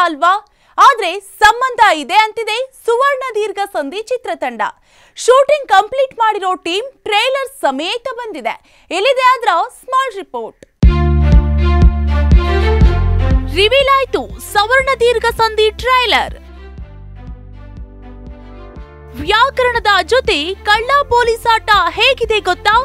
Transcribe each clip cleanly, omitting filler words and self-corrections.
ಅಲ್ವಾ? ಆದ್ರೆ ಸಂಬಂಧ ಇದೆ ಅಂತಿದೆ ಸುವರ್ಣದೀರ್ಘ ಸಂಧಿ ಚಿತ್ರತಂಡ. ಶೂಟಿಂಗ್ ಕಂಪ್ಲೀಟ್ ಮಾಡಿರೋ ಟೀಮ್ ಟ್ರೇಲರ್ ಸಮೇತ ಬಂದಿದೆ. ಇಲ್ಲಿದೆ ಅದರ ಸ್ಮಾಲ್ ರಿಪೋರ್ಟ್. ರಿವೀಲ್ ಆಯ್ತು ಸವರ್ಣದೀರ್ಘ ಸಂಧಿ ಟ್ರೇಲರ್. ವ್ಯಾಕರಣದ ಜೊತೆ ಕಳ್ಳ ಪೊಲೀಸ್ ಆಟ ಹೇಗಿದೆ ಗೊತ್ತಾ?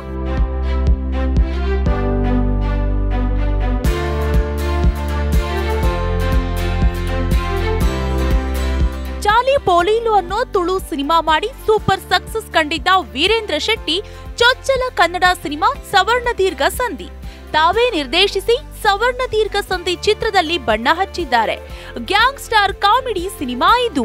ಚಾಲಿಪೊಲಿಲು ಅನ್ನೋ ತುಳು ಸಿನಿಮಾ ಮಾಡಿ ಸೂಪರ್ ಸಕ್ಸಸ್ ಕಂಡಿದ್ದ ವೀರೇಂದ್ರ ಶೆಟ್ಟಿ ಚೊಚ್ಚಲ ಕನ್ನಡ ಸಿನಿಮಾ ಸವರ್ಣದೀರ್ಘ ಸಂಧಿ ತಾವೇ ನಿರ್ದೇಶಿಸಿ ಸವರ್ಣದೀರ್ಘ ಸಂಧಿ ಚಿತ್ರದಲ್ಲಿ ಬಣ್ಣ ಹಚ್ಚಿದ್ದಾರೆ. ಗ್ಯಾಂಗ್ ಸ್ಟಾರ್ ಕಾಮಿಡಿ ಸಿನಿಮಾ ಇದು.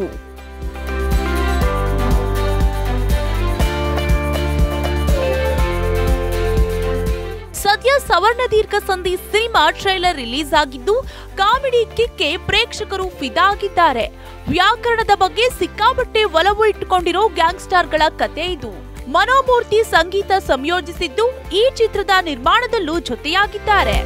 ಸದ್ಯ Savarnadeergha Sandhi cinema trailer release ಆಗಿದ್ದು ಕಾಮಿಡಿ ಕಿಕ್ಗೆ ಪ್ರೇಕ್ಷಕರು ಫಿದಾ ಆಗಿದ್ದಾರೆ. ವ್ಯಾಕರಣದ ಬಗ್ಗೆ ಸಿಕ್ಕಾಪಟ್ಟೆ ಒಲವು ಇಟ್ಟುಕೊಂಡಿರೋ ಗ್ಯಾಂಗ್ಸ್ಟಾರ್ಗಳ ಕತೆ ಇದು. ಮನೋ ಮೂರ್ತಿ ಸಂಗೀತ ಸಂಯೋಜಿಸಿದ್ದು ಈ ಚಿತ್ರದ ನಿರ್ಮಾಣದಲ್ಲೂ ಜೊತೆಯಾಗಿದ್ದಾರೆ.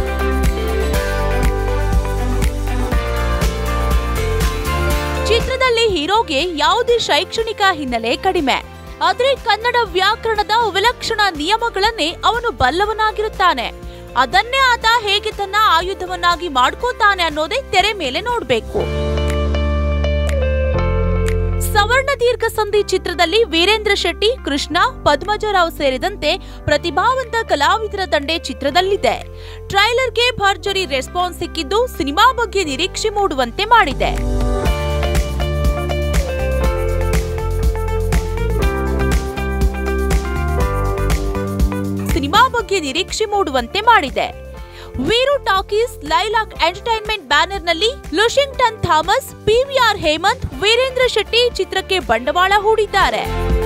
ಚಿತ್ರದಲ್ಲಿ ಹೀರೋಗೆ ಯಾವುದೇ ಶೈಕ್ಷಣಿಕ ಹಿನ್ನೆಲೆ ಕಡಿಮೆ. ಆದರೆ ಕನ್ನಡ ವ್ಯಾಕರಣದ ವಿಲಕ್ಷಣ ನಿಯಮಗಳನ್ನೇ ಅವನು ಬಲ್ಲವನಾಗಿರುತ್ತಾನೆ. ಅದನ್ನೇ ಆತ ಹೇಗೆ ತನ್ನ ಆಯುಧವನ್ನಾಗಿ ಮಾಡ್ಕೋತಾನೆ ಅನ್ನೋದೇ ತೆರೆ ಮೇಲೆ ನೋಡ್ಬೇಕು. ಸವರ್ಣದೀರ್ಘ ಸಂಧಿ ಚಿತ್ರದಲ್ಲಿ ವೀರೇಂದ್ರ ಶೆಟ್ಟಿ, ಕೃಷ್ಣ, ಪದ್ಮಜರಾವ್ ಸೇರಿದಂತೆ ಪ್ರತಿಭಾವಂತ ಕಲಾವಿದರ ತಂಡ ಚಿತ್ರದಲ್ಲಿದೆ. ಟ್ರೈಲರ್ಗೆ ಭರ್ಜರಿ ರೆಸ್ಪಾನ್ಸ್ ಸಿಕ್ಕಿದ್ದು ಸಿನಿಮಾ ಬಗ್ಗೆ ನಿರೀಕ್ಷೆ ಮೂಡುವಂತೆ ಮಾಡಿದೆ. ವೀರು ಟಾಕೀಸ್, ಲೈಲಾಕ್ ಎಂಟರ್ಟೈನ್ಮೆಂಟ್ ಬ್ಯಾನರ್ನಲ್ಲಿ Lushington Thomas, PVR Hemanth, Veerendra Shetty ಚಿತ್ರಕ್ಕೆ ಬಂಡವಾಳ ಹೂಡಿದ್ದಾರೆ.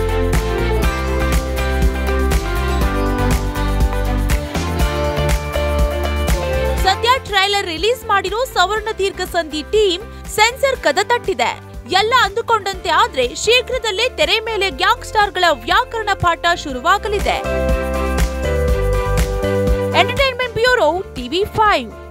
ಸದ್ಯ ಟ್ರೈಲರ್ ರಿಲೀಸ್ ಮಾಡಿರೋ ಸವರ್ಣದೀರ್ಘ ಸಂಧಿ ಟೀಮ್ ಸೆನ್ಸರ್ ಕದ ತಟ್ಟಿದೆ. ಎಲ್ಲ ಅಂದುಕೊಂಡಂತೆ ಆದ್ರೆ ಶೀಘ್ರದಲ್ಲೇ ತೆರೆ ಮೇಲೆ ಗ್ಯಾಂಗ್ ಸ್ಟಾರ್ಗಳ ವ್ಯಾಕರಣ ಪಾಠ ಶುರುವಾಗಲಿದೆ. Entertainment bureau TV5.